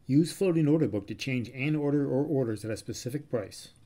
Use floating order book to change an order or orders at a specific price.